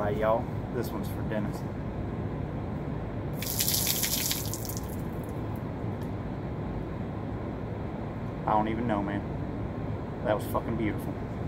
right, y'all. This one's for Dennis. I don't even know, man. That was fucking beautiful.